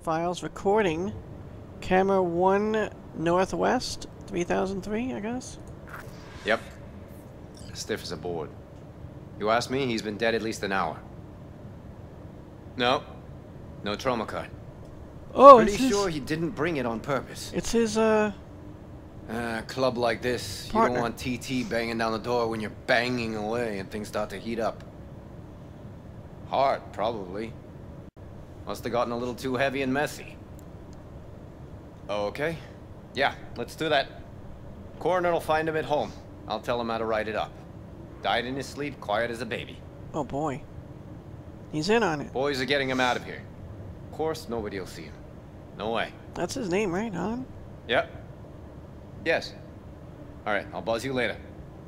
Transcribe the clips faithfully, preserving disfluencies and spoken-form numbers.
files. Recording. Camera one northwest. three thousand three, I guess? Yep. Stiff as a board. You ask me, he's been dead at least an hour. No. No trauma card. Oh, Pretty it's his... sure he didn't bring it on purpose. It's his, uh... Uh, club like this, partner. You don't want T T banging down the door when you're banging away and things start to heat up. Hard, probably. Must have gotten a little too heavy and messy. Okay. Yeah, let's do that. Coroner will find him at home. I'll tell him how to write it up. Died in his sleep, quiet as a baby. Oh boy. He's in on it. Boys are getting him out of here. Of course, nobody will see him. No way. That's his name, right, Han? Yep. Yes. Alright, I'll buzz you later.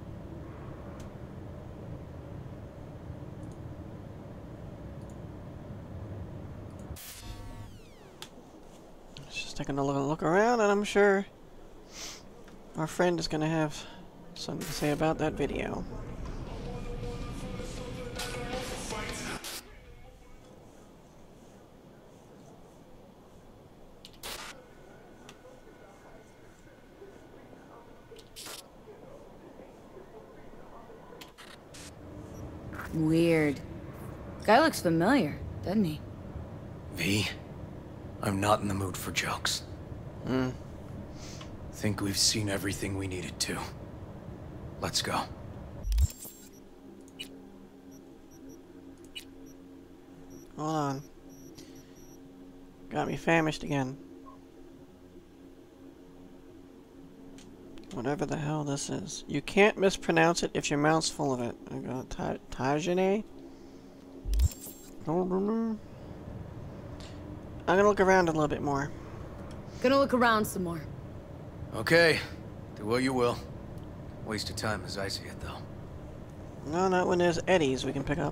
Just taking a look, look around, and I'm sure our friend is going to have something to say about that video. Weird. Guy looks familiar, doesn't he? V, I'm not in the mood for jokes. Hmm. Think we've seen everything we needed to. Let's go. Hold on. Got me famished again. Whatever the hell this is. You can't mispronounce it if your mouth's full of it. I got ta Tajane? I'm gonna look around a little bit more. Gonna look around some more. Okay, do what you will. Waste of time as I see it, though. No, not when there's eddies we can pick up.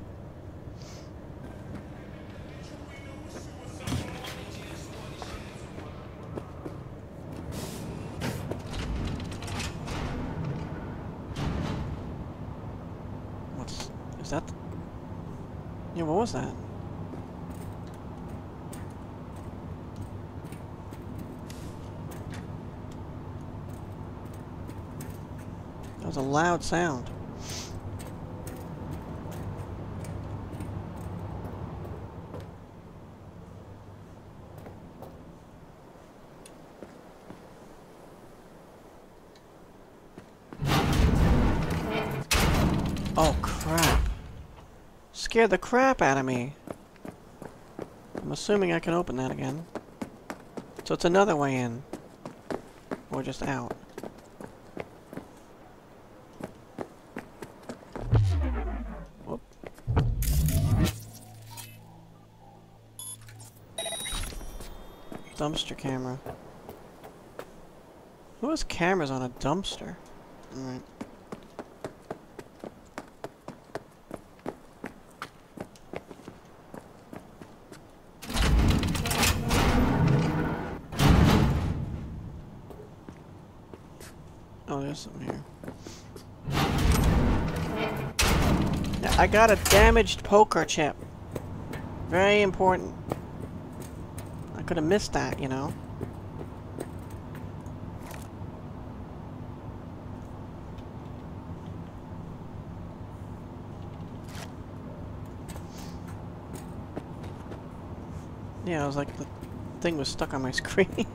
What's... is that... yeah, what was that? That was a loud sound. Oh crap. Scared the crap out of me. I'm assuming I can open that again. So it's another way in. Or just out. Whoop. Dumpster camera. Who has cameras on a dumpster? Alright. Oh, there's something here. Now, I got a damaged poker chip. Very important. I could have missed that, you know. Yeah, I was like, the thing was stuck on my screen.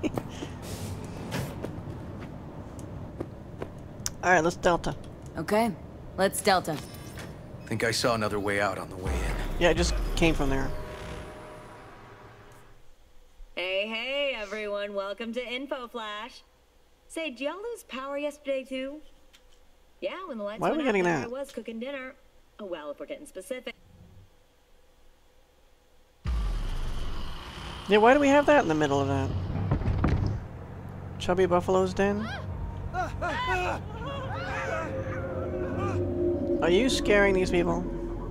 Alright, let's Delta. Okay, let's Delta. Think I saw another way out on the way in. Yeah, it just came from there. Hey, hey, everyone. Welcome to Info Flash. Say, did y'all lose power yesterday, too? Yeah, when the lights Why are went we out getting there, that? I was cooking dinner. Oh, well, if we're getting specific. Yeah, why do we have that in the middle of that? Chubby Buffalo's Den? Are you scaring these people?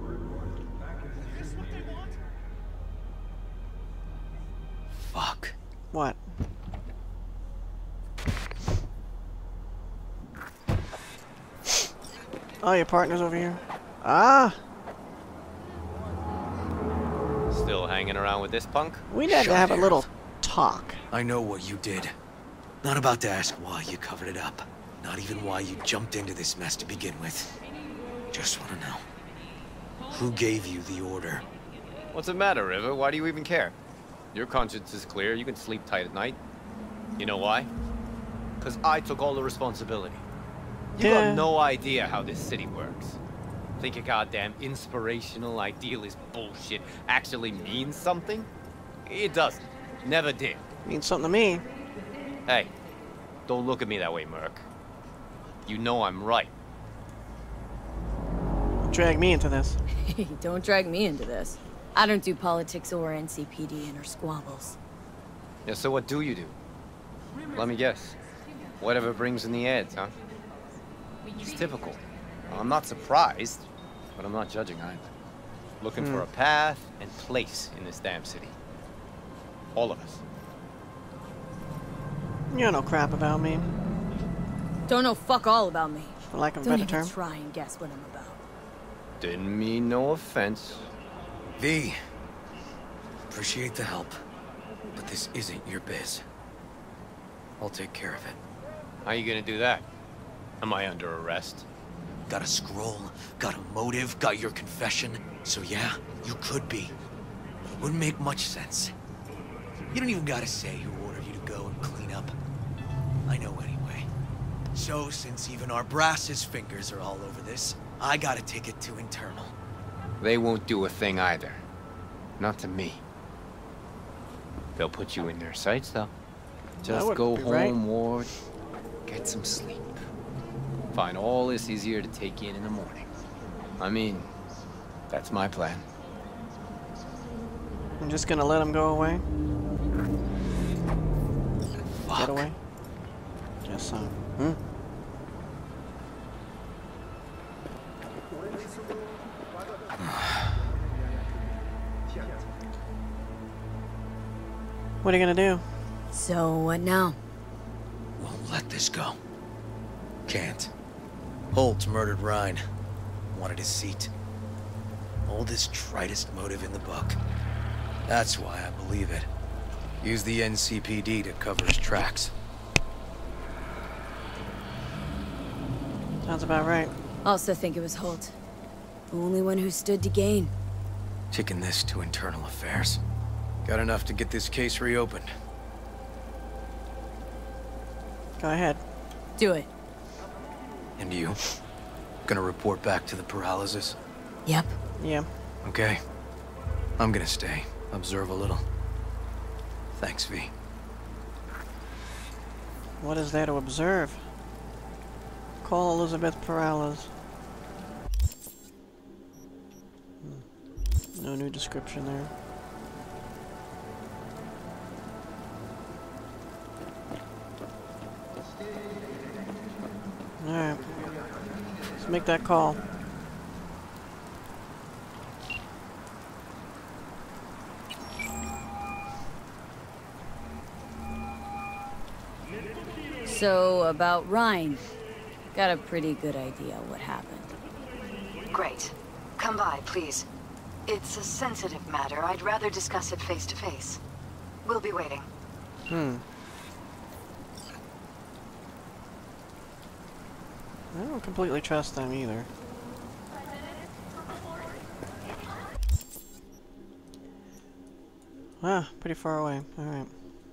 Fuck. What? Oh, your partner's over here. Ah! Still hanging around with this punk? We need to Shut have a here. little talk. I know what you did. Not about to ask why you covered it up. Not even why you jumped into this mess to begin with. Just want to know. Who gave you the order? What's the matter, River? Why do you even care? Your conscience is clear. You can sleep tight at night. You know why? Because I took all the responsibility. You Yeah. got no idea how this city works. Think a goddamn inspirational, idealist bullshit actually means something? It doesn't. Never did. Means something to me. Hey, don't look at me that way, Merc. You know I'm right. Drag me into this. Hey, don't drag me into this. I don't do politics or N C P D and her squabbles. Yeah, so what do you do? Let me guess. Whatever brings in the ads, huh? It's typical. Well, I'm not surprised, but I'm not judging either. Looking Hmm. for a path and place in this damn city. All of us. You don't know crap about me, Don't know fuck all about me. for lack of a Don't better even term. try and guess what I'm about. Didn't mean no offense. V. Appreciate the help. But this isn't your biz. I'll take care of it. How you gonna do that? Am I under arrest? Got a scroll, got a motive, got your confession. So yeah, you could be. Wouldn't make much sense. You don't even gotta say who ordered you to go and clean up. I know anyway. So since even our brass's fingers are all over this, I gotta take it to internal. They won't do a thing either. Not to me. They'll put you in their sights, though. Just would go be home, right. Ward. Get some sleep. Find all this easier to take in in the morning. I mean, that's my plan. I'm just gonna let him go away. Fuck. Get away. Guess so. Hmm? What are you gonna do? So, what now? Won't let this go. Can't. Holt murdered Rhyne. Wanted his seat. Oldest, tritest motive in the book. That's why I believe it. Use the N C P D to cover his tracks. Sounds about right. Also think it was Holt. The only one who stood to gain. Taking this to internal affairs. Got enough to get this case reopened. Go ahead. Do it. And you? Gonna report back to the paralysis? Yep. Yeah. Okay. I'm gonna stay. Observe a little. Thanks, V. What is there to observe? Call Elizabeth Perales. Hmm. No new description there. Alright. Let's make that call. So, about Rhyne. Got a pretty good idea what happened. Great. Come by, please. It's a sensitive matter. I'd rather discuss it face to face. We'll be waiting. Hmm. I don't completely trust them either. Ah, pretty far away. Alright.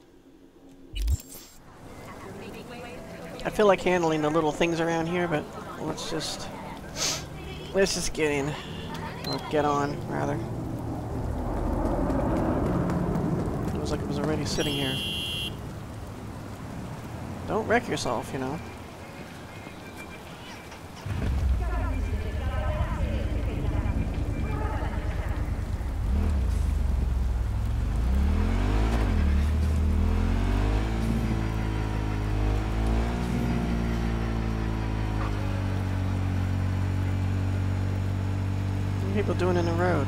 I feel like handling the little things around here, but let's just... Let's just get in. Or get on, rather. It was like it was already sitting here. Don't wreck yourself, you know. What are people doing in the road?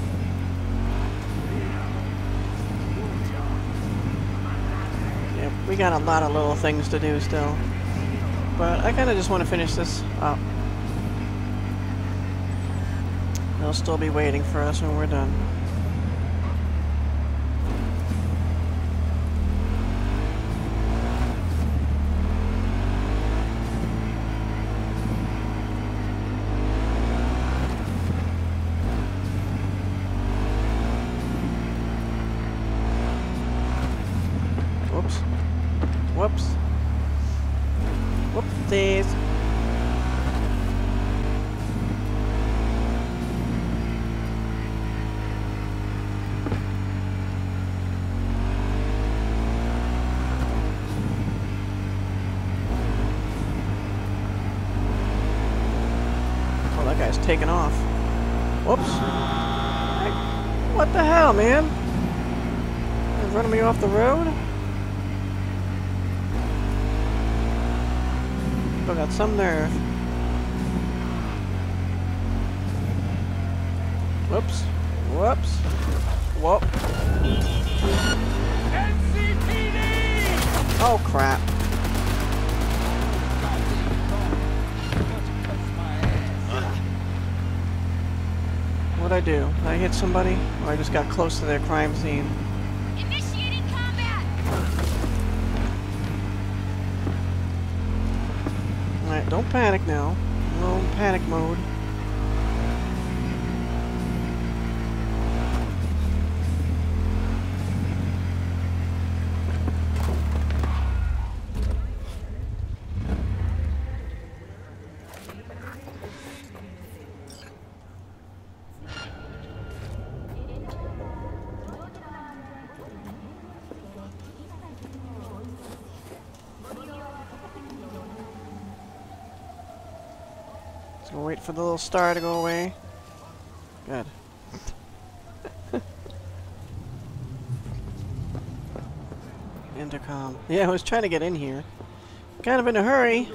We we got a lot of little things to do still. But I kind of just want to finish this up. They'll still be waiting for us when we're done. Whoops. Whoops. Whoopsies. Oh, that guy's taking off. Whoops. Hey, what the hell, man? He's running me off the road? I got some nerve. Whoops. Whoops. Whoop. N C P D! Oh, crap. What'd I do? Did I hit somebody? Or I just got close to their crime scene? Initiating combat! Alright, don't panic now. No panic mode. So wait for the little star to go away. Good. Intercom. Yeah, I was trying to get in here. Kind of in a hurry.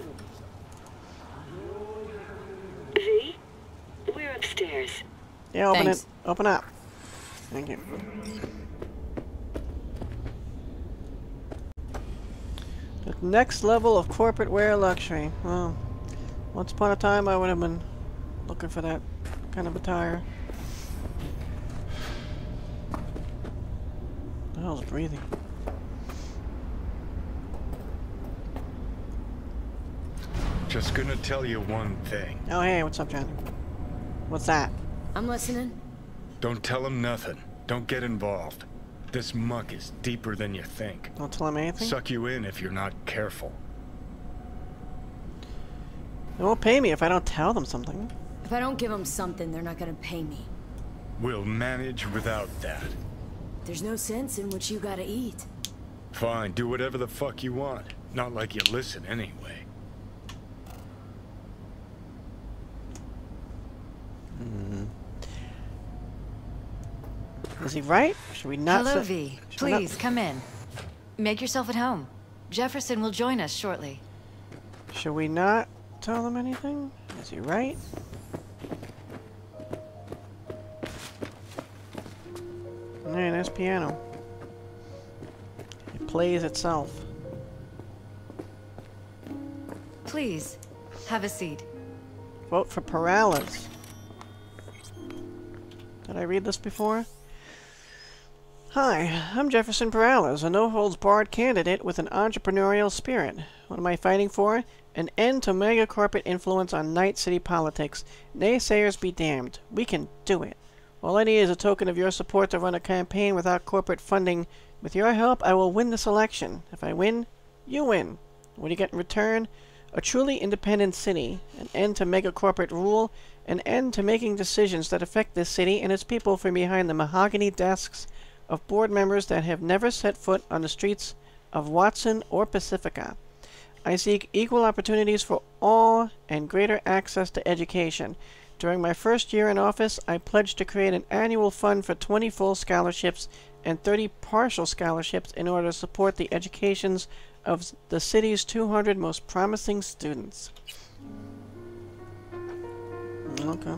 V, we're upstairs. Yeah, open Thanks. it. Open up. Thank you. The next level of corporate wear luxury. Well, once upon a time I would have been looking for that kind of attire. The hell's breathing? Just gonna tell you one thing. Oh hey, what's up, Johnny? What's that? I'm listening. Don't tell him nothing. Don't get involved. This muck is deeper than you think. Don't tell him anything? Suck you in if you're not careful. They won't pay me if I don't tell them something. If I don't give them something, they're not gonna pay me. We'll manage without that. There's no sense in what you gotta eat. Fine, do whatever the fuck you want. Not like you listen anyway. Hmm. Is he right? Should we not Hello, sit- V. should we not- Please, come in. Make yourself at home. Jefferson will join us shortly. Should we not tell them anything? Is he right? Hey, nice piano. It plays itself. Please, have a seat. Vote for Perales. Did I read this before? Hi, I'm Jefferson Perales, a no-holds-barred candidate with an entrepreneurial spirit. What am I fighting for? An end to mega-corporate influence on Night City politics. Naysayers be damned. We can do it. All I need is a token of your support to run a campaign without corporate funding. With your help, I will win this election. If I win, you win. What do you get in return? A truly independent city, an end to mega-corporate rule, an end to making decisions that affect this city and its people from behind the mahogany desks of board members that have never set foot on the streets of Watson or Pacifica. I seek equal opportunities for all and greater access to education. During my first year in office, I pledged to create an annual fund for twenty full scholarships and thirty partial scholarships in order to support the educations of the city's two hundred most promising students. Okay.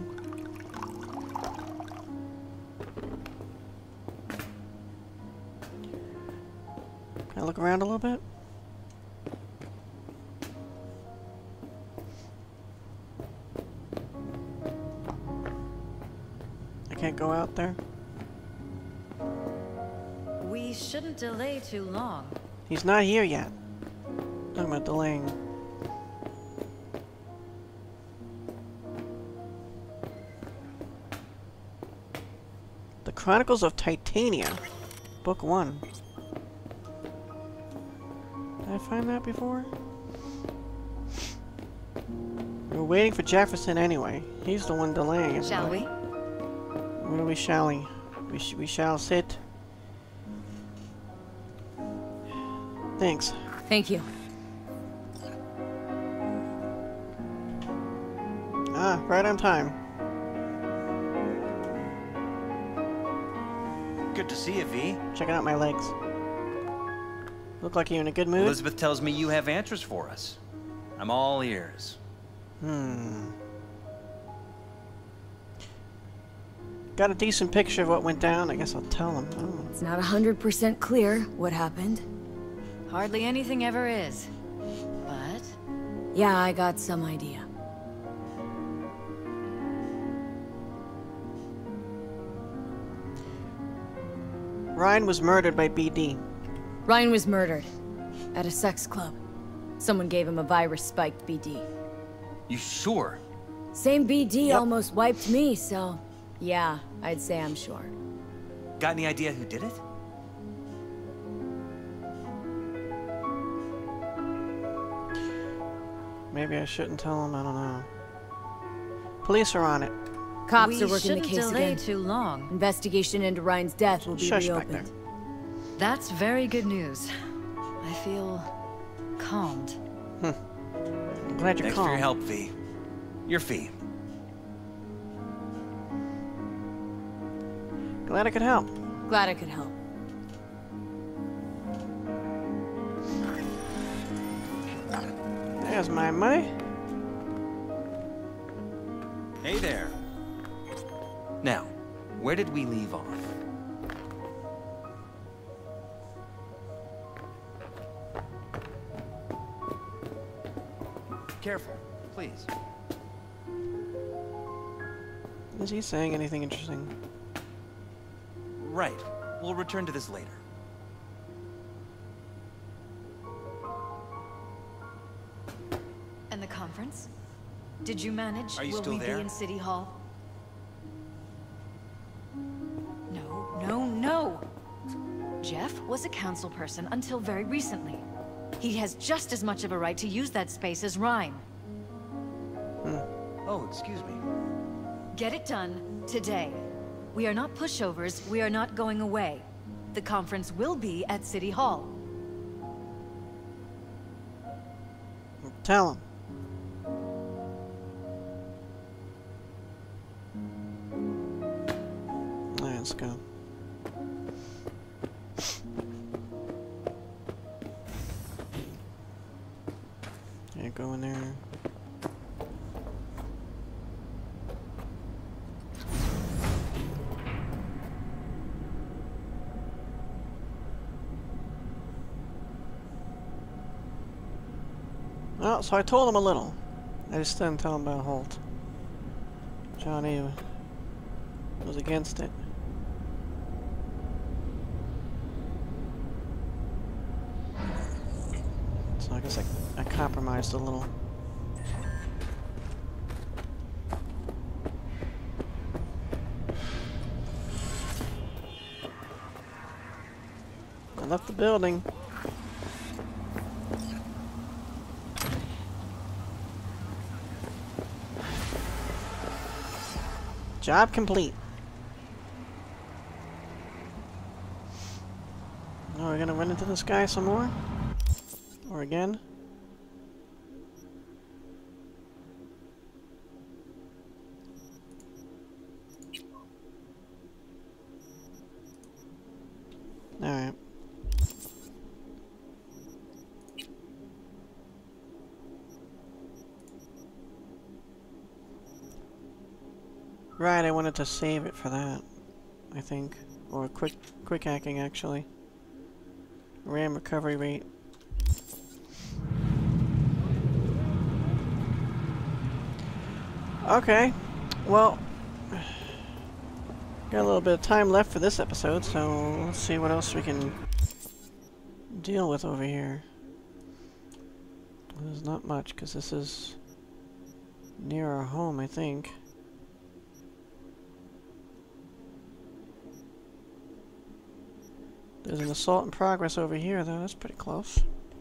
Can I look around a little bit? can't go out there? We shouldn't delay too long. He's not here yet. Talking about delaying. The Chronicles of Titania. Book one. Did I find that before? We were waiting for Jefferson anyway. He's the one delaying it. Shall we? Where we shall we? We, sh we shall sit. Thanks. Thank you. Ah, right on time. Good to see you, V. Checking out my legs. Look like you're in a good mood. Elizabeth tells me you have answers for us. I'm all ears. Hmm. Got a decent picture of what went down. I guess I'll tell him. Oh. It's not a hundred percent clear what happened. Hardly anything ever is. But... Yeah, I got some idea. Rhyne was murdered by B D. Rhyne was murdered. At a sex club. Someone gave him a virus-spiked B D. You sure? Same B D Yep. almost wiped me, so... Yeah, I'd say I'm sure. Got any idea who did it? Maybe I shouldn't tell him. I don't know. Police are on it. Cops we are working the shouldn't case delay again. too long. Investigation into Ryan's death will be Shush back reopened. there. That's very good news. I feel... calmed. I'm glad you're Thanks calm. for your help, V. Your fee. Glad I could help. Glad I could help. There's my money. Hey there. Now, where did we leave off? Careful, please. Is he saying anything interesting? Right. We'll return to this later. And the conference? Did you manage? Are you Will still we there? be in City Hall? No, no, no! Jeff was a council person until very recently. He has just as much of a right to use that space as Rhyne. Oh, excuse me. Get it done today. We are not pushovers, we are not going away. The conference will be at City Hall. Tell him. Alright, let's go. Yeah, go in there. Well, so I told him a little. I just didn't tell him about Holt. Johnny was against it. So I guess I, I compromised a little. I left the building. Job complete. Oh, we're gonna run into this guy some more? Or again? Alright. Right, I wanted to save it for that, I think. Or quick quick hacking, actually. RAM recovery rate. Okay, well, Got a little bit of time left for this episode, so let's see what else we can deal with over here. There's not much, because this is near our home, I think. There's an assault in progress over here, though. That's pretty close.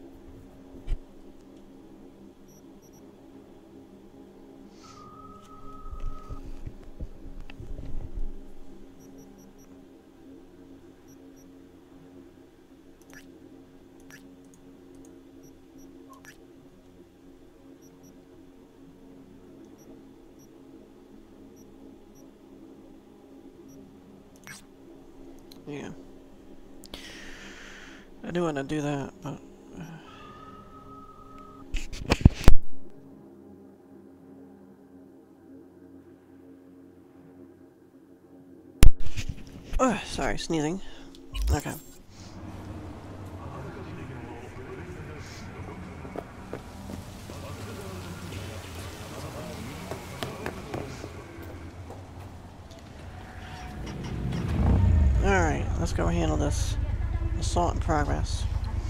Yeah. I do want to do that, but... Uh... Oh, sorry, sneezing. Okay. Alright, let's go handle this assault in progress.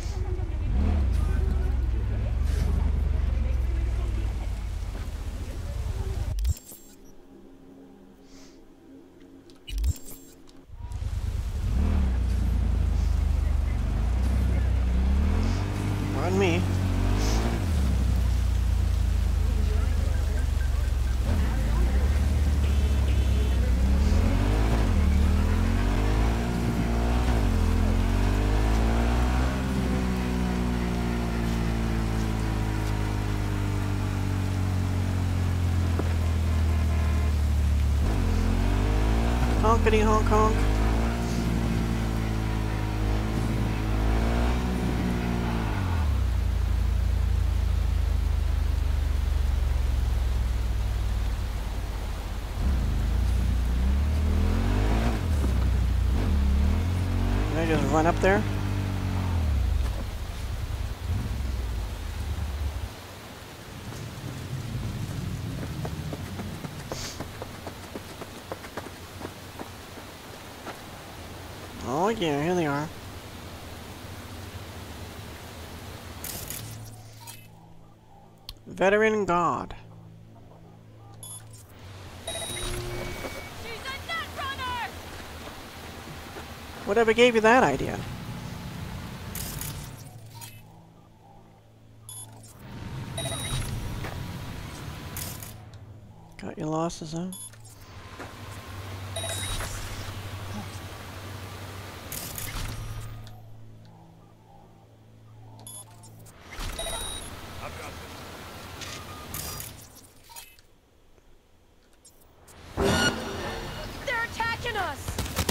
Pardon me. Honkity honk honk. Can I just run up there? Oh yeah, here they are. Veteran God. She's a netrunner! Whatever gave you that idea? Got your losses, huh? They're attacking us!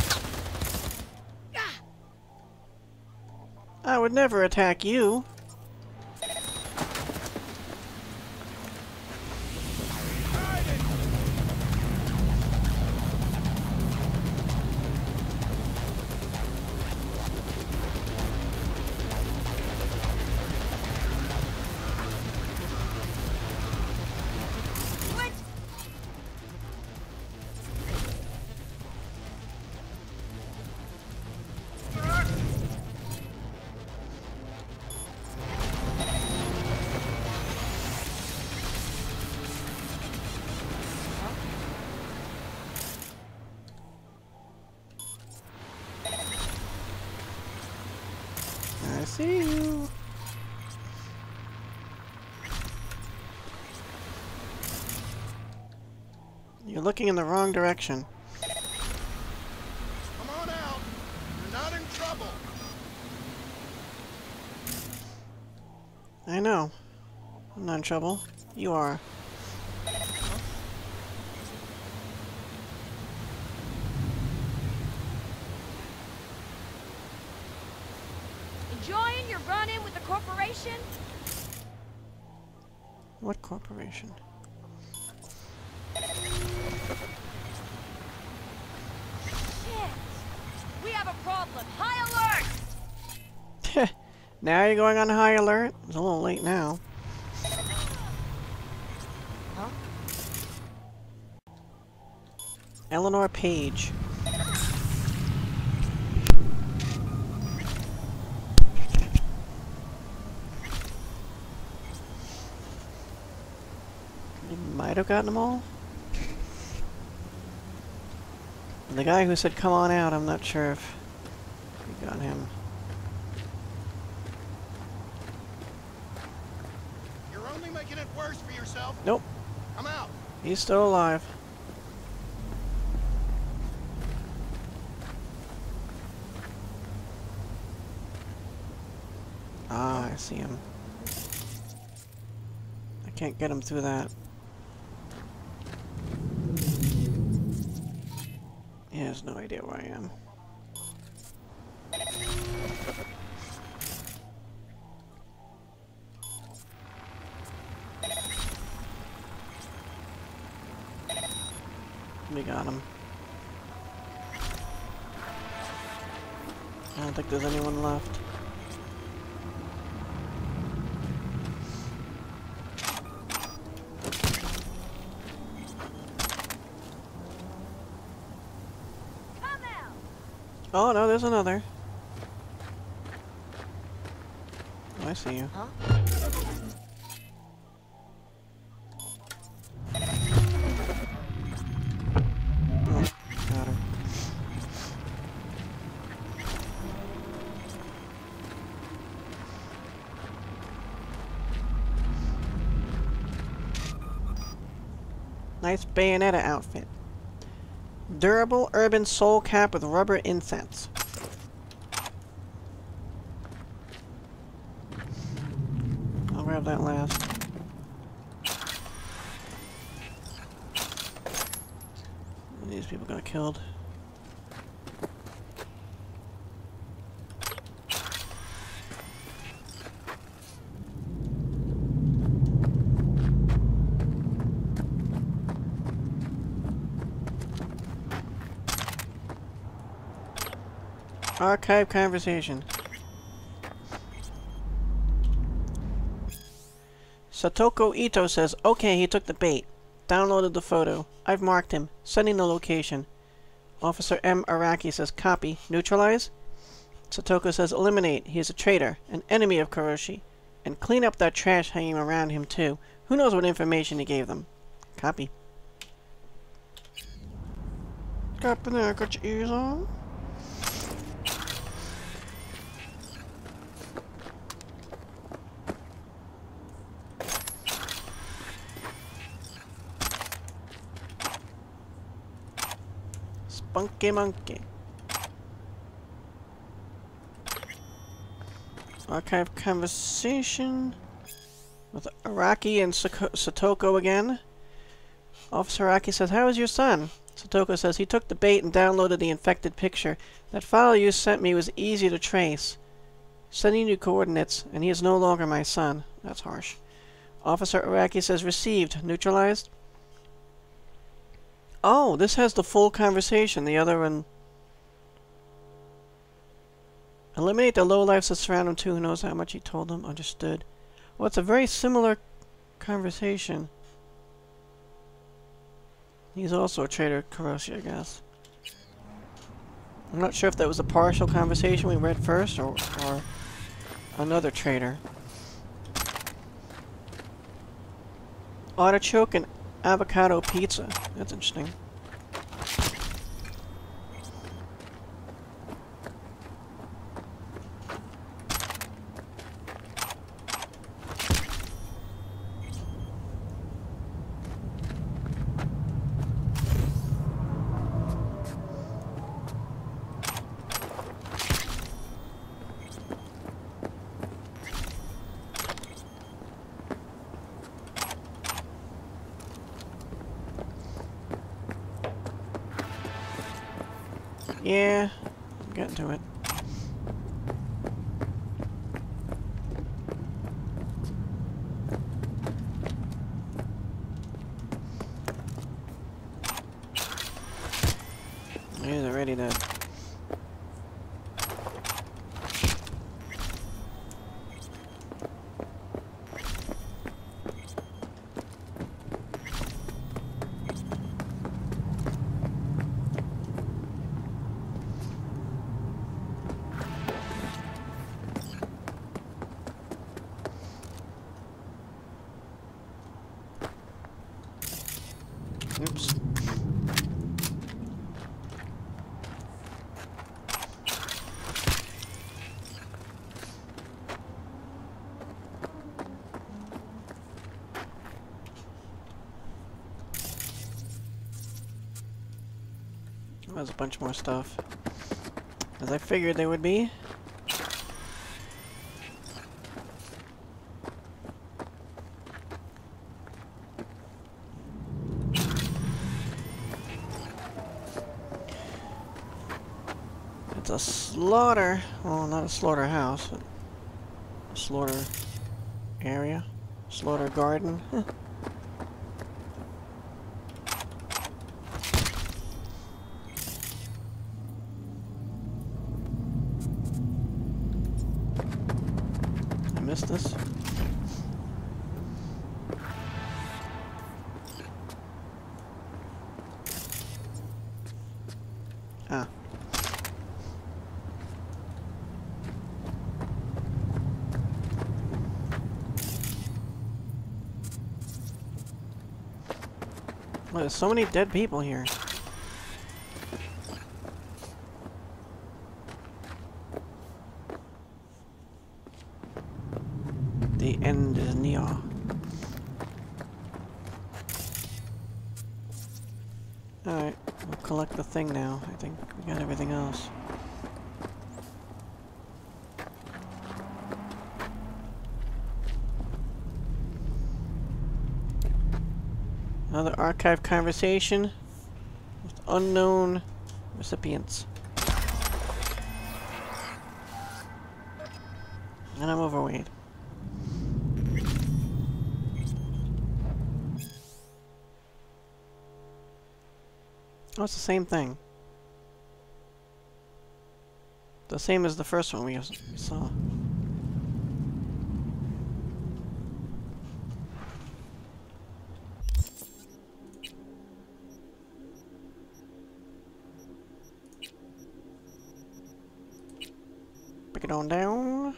I would never attack you. I see you. You're looking in the wrong direction. Come on out. You're not in trouble. I know. I'm not in trouble. You are. Enjoying your run-in with the corporation? What corporation? Shit! We have a problem. High alert! Now you're going on high alert? It's a little late now. Huh? Eleanor Page. might have gotten them all. The guy who said come on out, I'm not sure if we got him. You're only making it worse for yourself. Nope. I'm out. He's still alive. Ah, I see him. I can't get him through that. He has no idea where I am. We got him. I don't think there's anyone left. Oh no, there's another. Oh, I see you. Huh? Oh, got her. Nice Bayonetta outfit. Durable urban soul cap with rubber insets. I'll grab that last. These people got killed. Archive conversation. Satoko Ito says, okay, he took the bait. Downloaded the photo. I've marked him. Sending the location. Officer M. Araki says, copy. Neutralize? Satoko says, eliminate. He is a traitor. An enemy of Kuroshi. And clean up that trash hanging around him, too. Who knows what information he gave them. Copy. Copy there. Got your ears on? Spunky monkey. Archive conversation with Araki and Sako Satoko again. Officer Araki says, how is your son? Satoko says, he took the bait and downloaded the infected picture. That file you sent me was easy to trace. Sending you coordinates, and he is no longer my son. That's harsh. Officer Araki says, received. Neutralized? Oh, this has the full conversation. The other one... Eliminate the lowlifes that surround him too. Who knows how much he told them? Understood. Well, it's a very similar conversation. He's also a traitor, Kuroshi, I guess. I'm not sure if that was a partial conversation we read first, or, or another traitor. Artichoke and avocado pizza. That's interesting. Yeah, I'm getting to it. He's already dead. there's a bunch more stuff. As I figured there would be. It's a slaughter. Well, not a slaughterhouse, but a slaughter area. Slaughter garden. I missed this. Ah. Well, there's so many dead people here. The end is near. Alright, we'll collect the thing now. I think we got everything else. Another archive conversation with unknown recipients. And I'm overweight. Oh, it's the same thing. The same as the first one we, we saw. Break it on down.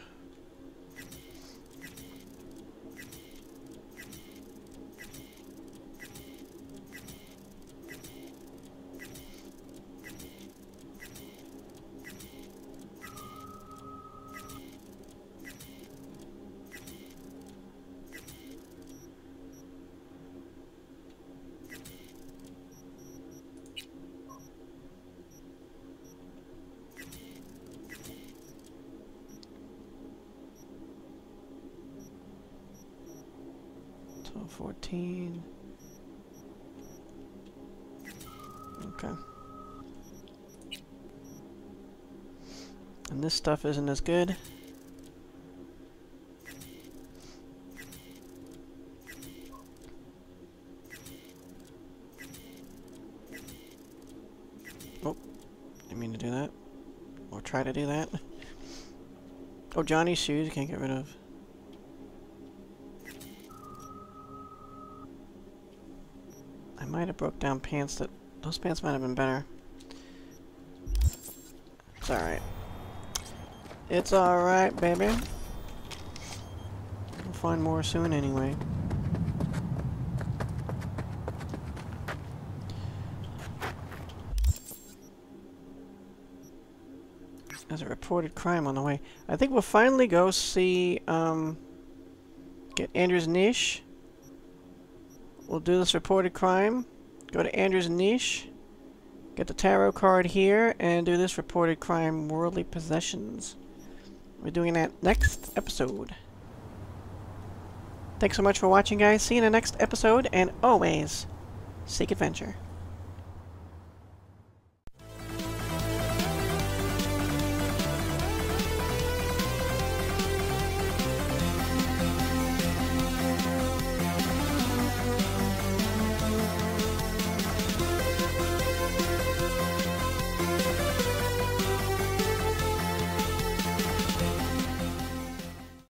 fourteen. Okay. And this stuff isn't as good. Oh, didn't mean to do that. Or try to do that. Oh, Johnny's shoes, can't get rid of. I might have broke down pants that... Those pants might have been better. It's alright. It's alright, baby. We'll find more soon anyway. There's a reported crime on the way. I think we'll finally go see, um... get Andrew's niche. We'll do this reported crime, go to Andrew's niche, get the tarot card here, and do this reported crime, worldly possessions. We're doing that next episode. Thanks so much for watching, guys. See you in the next episode, and always, seek adventure.